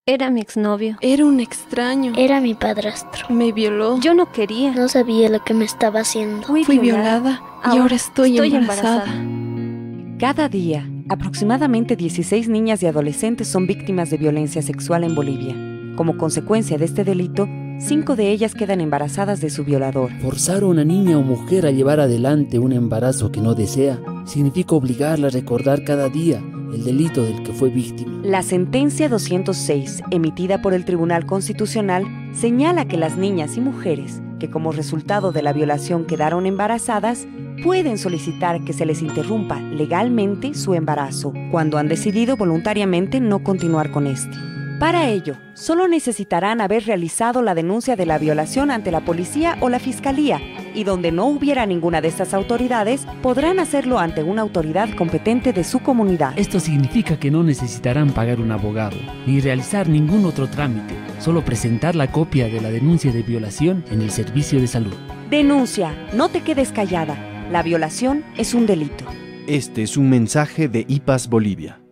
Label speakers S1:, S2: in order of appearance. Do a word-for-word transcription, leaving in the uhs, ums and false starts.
S1: Era mi exnovio.
S2: Era un extraño.
S3: Era mi padrastro.
S2: Me violó.
S1: Yo no quería.
S3: No sabía lo que me estaba haciendo.
S2: Fui, Fui violada, violada y ahora, ahora estoy, estoy embarazada.
S4: embarazada. Cada día, aproximadamente dieciséis niñas y adolescentes son víctimas de violencia sexual en Bolivia. Como consecuencia de este delito, cinco de ellas quedan embarazadas de su violador.
S5: Forzar a una niña o mujer a llevar adelante un embarazo que no desea significa obligarla a recordar cada día el delito del que fue víctima.
S4: La sentencia doscientos seis, emitida por el Tribunal Constitucional, señala que las niñas y mujeres que como resultado de la violación quedaron embarazadas pueden solicitar que se les interrumpa legalmente su embarazo cuando han decidido voluntariamente no continuar con este. Para ello, solo necesitarán haber realizado la denuncia de la violación ante la policía o la fiscalía, y donde no hubiera ninguna de estas autoridades, podrán hacerlo ante una autoridad competente de su comunidad.
S6: Esto significa que no necesitarán pagar un abogado, ni realizar ningún otro trámite, solo presentar la copia de la denuncia de violación en el servicio de salud.
S4: Denuncia, no te quedes callada. La violación es un delito.
S7: Este es un mensaje de I P A S Bolivia.